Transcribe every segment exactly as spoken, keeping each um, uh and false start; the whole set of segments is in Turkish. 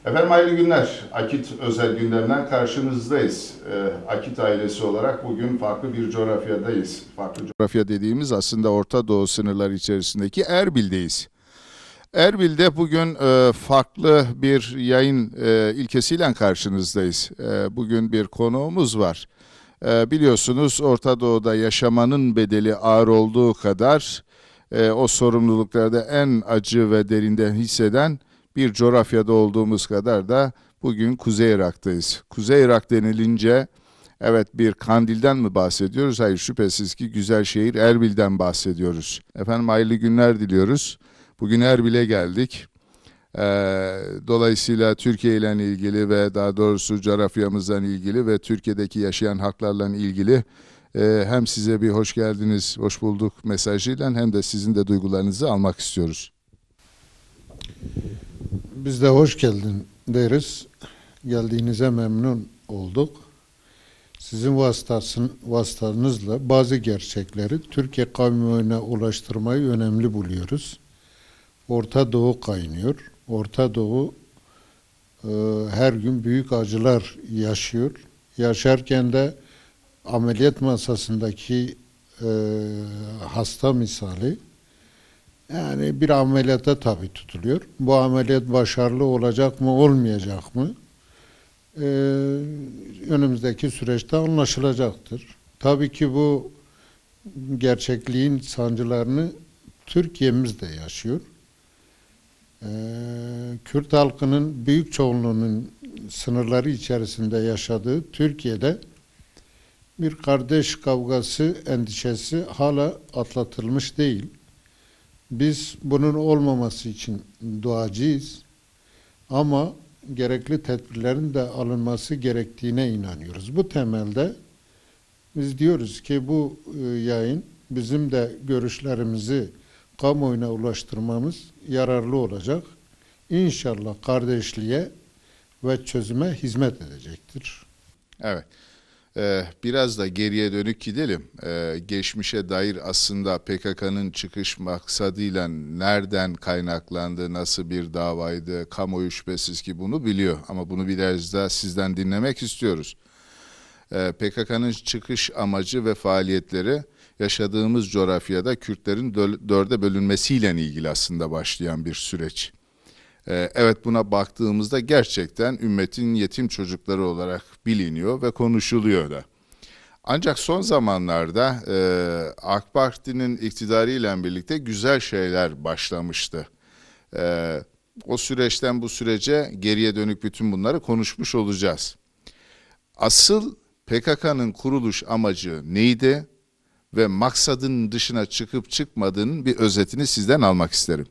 Efendim hayırlı günler. Akit özel gündemden karşınızdayız. Ee, Akit ailesi olarak bugün farklı bir coğrafyadayız. Farklı coğrafya dediğimiz aslında Orta Doğu sınırları içerisindeki Erbil'deyiz. Erbil'de bugün e, farklı bir yayın e, ilkesiyle karşınızdayız. E, bugün bir konuğumuz var. E, biliyorsunuz Orta Doğu'da yaşamanın bedeli ağır olduğu kadar e, o sorumlulukları da en acı ve derinden hisseden bir coğrafyada olduğumuz kadar da bugün Kuzey Irak'tayız. Kuzey Irak denilince evet bir Kandil'den mi bahsediyoruz? Hayır, şüphesiz ki güzel şehir Erbil'den bahsediyoruz. Efendim hayırlı günler diliyoruz. Bugün Erbil'e geldik. Ee, dolayısıyla Türkiye ile ilgili ve daha doğrusu coğrafyamızdan ilgili ve Türkiye'deki yaşayan halklarla ilgili e, hem size bir hoş geldiniz, hoş bulduk mesajıyla hem de sizin de duygularınızı almak istiyoruz. Biz de hoş geldin deriz. Geldiğinize memnun olduk. Sizin vasıtasın, vasıtanızla bazı gerçekleri Türkiye kamuoyuna ulaştırmayı önemli buluyoruz. Orta Doğu kaynıyor. Orta Doğu e, her gün büyük acılar yaşıyor. Yaşarken de ameliyat masasındaki e, hasta misali. Yani bir ameliyata tabi tutuluyor. Bu ameliyat başarılı olacak mı, olmayacak mı? Ee, önümüzdeki süreçte anlaşılacaktır. Tabii ki bu gerçekliğin sancılarını Türkiye'miz de yaşıyor. Ee, Kürt halkının büyük çoğunluğunun sınırları içerisinde yaşadığı Türkiye'de bir kardeş kavgası endişesi hala atlatılmış değil. Biz bunun olmaması için duacıyız ama gerekli tedbirlerin de alınması gerektiğine inanıyoruz. Bu temelde biz diyoruz ki bu yayın bizim de görüşlerimizi kamuoyuna ulaştırmamız yararlı olacak. İnşallah kardeşliğe ve çözüme hizmet edecektir. Evet. Ee, biraz da geriye dönük gidelim. Ee, geçmişe dair aslında P K K'nın çıkış maksadıyla nereden kaynaklandı, nasıl bir davaydı, kamuoyu şüphesiz ki bunu biliyor. Ama bunu biraz da sizden dinlemek istiyoruz. Ee, P K K'nın çıkış amacı ve faaliyetleri yaşadığımız coğrafyada Kürtlerin dörde bölünmesiyle ilgili aslında başlayan bir süreç. Evet, buna baktığımızda gerçekten ümmetin yetim çocukları olarak biliniyor ve konuşuluyor da. Ancak son zamanlarda e, AK Parti'nin iktidarıyla birlikte güzel şeyler başlamıştı. E, o süreçten bu sürece geriye dönük bütün bunları konuşmuş olacağız. Asıl P K K'nın kuruluş amacı neydi ve maksadın dışına çıkıp çıkmadığının bir özetini sizden almak isterim.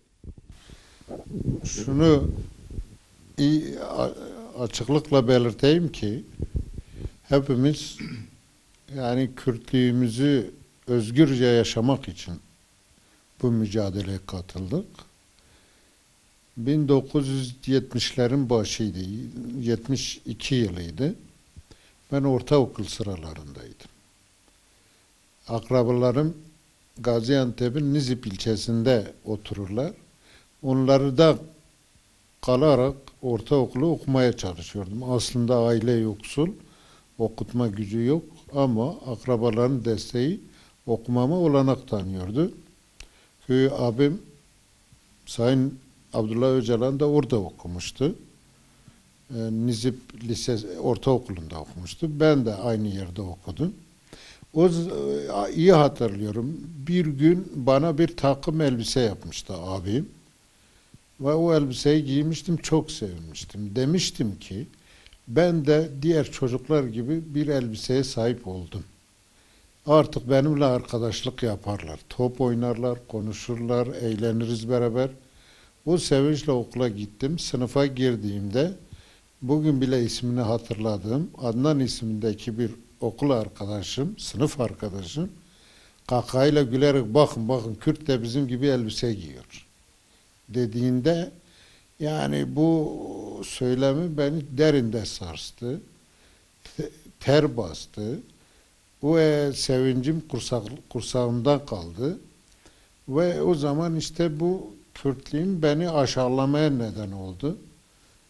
Şunu iyi açıklıkla belirteyim ki hepimiz yani Kürtlüğümüzü özgürce yaşamak için bu mücadeleye katıldık. bin dokuz yüz yetmişlerin başıydı, yetmiş iki yılıydı. Ben ortaokul sıralarındaydım. Akrabalarım Gaziantep'in Nizip ilçesinde otururlar. Onları da kalarak ortaokulu okumaya çalışıyordum. Aslında aile yoksul, okutma gücü yok ama akrabaların desteği okumama olanak tanıyordu. Köy abim Sayın Abdullah Öcalan da orada okumuştu. E, Nizip Lisesi Ortaokulu'nda okumuştu. Ben de aynı yerde okudum. O iyi hatırlıyorum. Bir gün bana bir takım elbise yapmıştı abim. Ve o elbiseyi giymiştim, çok sevinmiştim. Demiştim ki ben de diğer çocuklar gibi bir elbiseye sahip oldum. Artık benimle arkadaşlık yaparlar. Top oynarlar, konuşurlar, eğleniriz beraber. Bu sevinçle okula gittim. Sınıfa girdiğimde bugün bile ismini hatırladığım Adnan ismindeki bir okul arkadaşım, sınıf arkadaşım kakayla gülerek bakın bakın Kürt de bizim gibi elbise giyiyor dediğinde yani bu söylemi beni derinde sarstı, ter bastı. Bu e, sevincim kursak, kursağımda kaldı ve o zaman işte bu Kürtlüğün beni aşağılamaya neden oldu.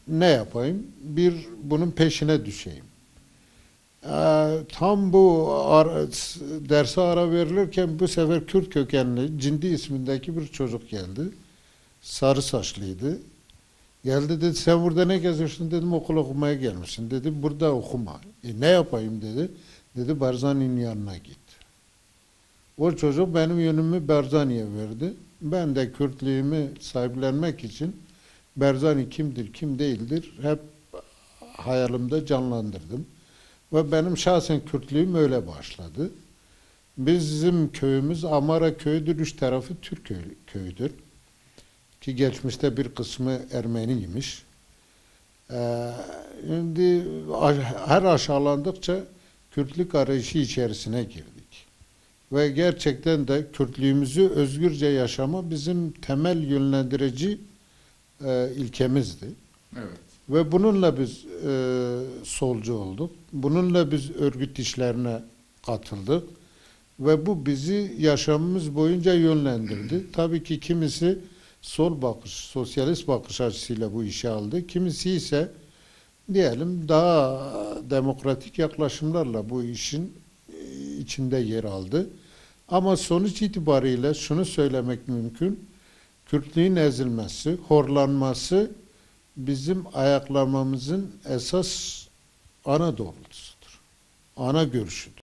ne yapayım? Bir bunun peşine düşeyim. Ee, tam bu ara, derse ara verilirken bu sefer Kürt kökenli Cindi ismindeki bir çocuk geldi. Sarı saçlıydı. Geldi dedi sen burada ne geziyorsun dedim okul okumaya gelmişsin. Dedi burada okuma. E, ne yapayım dedi. Dedi Barzani'nin yanına git. O çocuk benim yönümü Barzani'ye verdi. Ben de Kürtlüğümü sahiplenmek için Barzani kimdir kim değildir hep hayalimde canlandırdım. Ve benim şahsen Kürtlüğüm öyle başladı. Bizim köyümüz Amara köyüdür, üç tarafı Türk köy- köyüdür. Ki geçmişte bir kısmı Ermeniymiş. Ee, şimdi her aşağılandıkça Kürtlük arayışı içerisine girdik. Ve gerçekten de Kürtlüğümüzü özgürce yaşama bizim temel yönlendirici e, ilkemizdi. Evet. Ve bununla biz e, solcu olduk. Bununla biz örgüt işlerine katıldık. Ve bu bizi yaşamımız boyunca yönlendirdi. Tabii ki kimisi sol bakış, sosyalist bakış açısıyla bu işe aldı. Kimisi ise diyelim daha demokratik yaklaşımlarla bu işin içinde yer aldı. Ama sonuç itibariyle şunu söylemek mümkün. Kürtlüğün ezilmesi, horlanması bizim ayaklamamızın esas ana doğrultusudur. Ana görüşüdür.